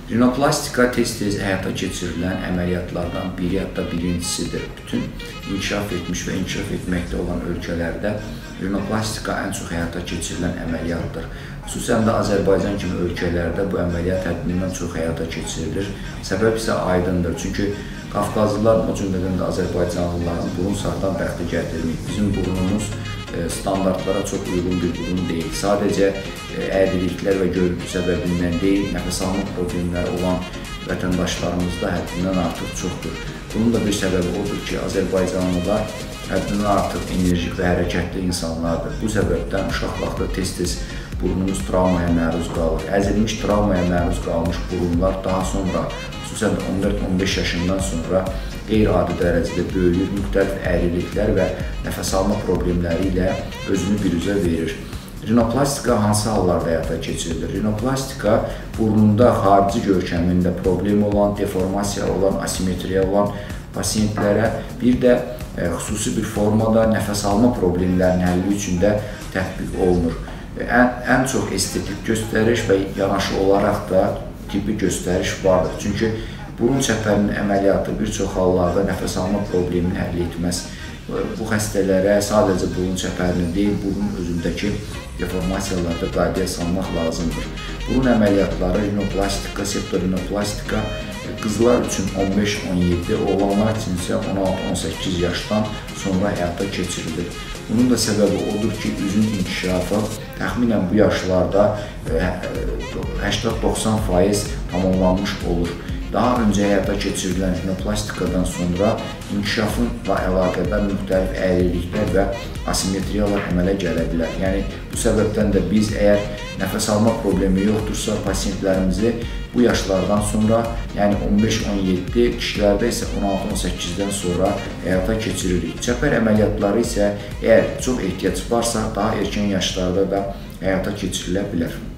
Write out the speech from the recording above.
Rinoplastika tez-tez həyata keçirilən əməliyyatlardan biri, hətta birincisidir. Bütün inkişaf etmiş və inkişaf etməkdə olan ölkələrdə rinoplastika ən çox həyata keçirilən əməliyyatdır. Xüsusən də Azərbaycan kimi ölkələrdə bu əməliyyat həddindən çox həyata keçirilir. Səbəb isə aydındır. Çünki Qafqazlılar, o cümlədən də Azərbaycanlıların burun sarıdan bəxti gətirmir. Bizim burunumuz standartlara çox uyğun bir burun deyil. Sadəcə əyriliklər və görüntü səbəbindən deyil, nəfəs alma problemləri olan vətəndaşlarımızda həddindən artıq çoxdur. Bunun da bir səbəbi odur ki, Azərbaycanlılar həddindən artıq enerjik və hərəkətli insanlardır. Bu səbəbdən uşaq vaxtı tez-tez burnumuz travmaya məruz qalır. Əzilmiş travmaya məruz qalmış burunlar daha sonra, xüsusən də 14-15 yaşından sonra qeyri-adi dərəcədə böyüyür, müxtəlif əyriliklər və nəfəs alma problemləri ilə özünü biruzə verir. Rinoplastika hansı hallarda həyata keçirilir? Rinoplastika burnunda xarici görkəmində problem olan, deformasiya olan, asimetriya olan pasiyentlərə, bir də xüsusi bir formada nəfəs alma problemlərinin həlli üçün də tətbiq olunur. Ən çox estetik göstəriş və yanaşı olaraq da tibbi göstəriş vardır. Çünki burun çəpərinin əməliyyatı bir çox hallarda nəfəs alma problemini həll etməz. Bu xəstələrə sadəcə burun çəpərini deyil, burun özündəki deformasiyalarda qaydaya salmaq lazımdır. Burun əməliyyatları rinoplastika, septorinoplastika qızlar üçün 15-17, oğlanlar üçün isə 16-18 yaşdan sonra həyata keçirilir. Bunun da səbəbi odur ki, üzün inkişafı təxminən bu yaşlarda 80-90% tamamlanmış olur. Daha öncə həyata keçirilən rinoplastikadan sonra inkişafınla əlaqədar müxtəlif əyriliklər və asimetriyalar əmələ gələ bilər. Yəni, bu səbəbdən də biz əgər nəfəs alma problemi yoxdursa, pasiyentlərimizi bu yaşlardan sonra, yəni 15-17, kişilərdə isə 16-18-dən sonra həyata keçiririk. Çəpər əməliyyatları isə əgər çox ehtiyac varsa, daha erkən yaşlarda da həyata keçirilə bilər.